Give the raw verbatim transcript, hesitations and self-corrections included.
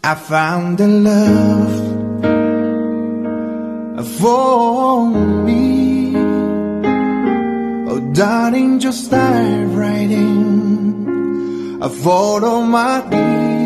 I found a love for me. Oh, darling, just dive right in. I follow my dreams.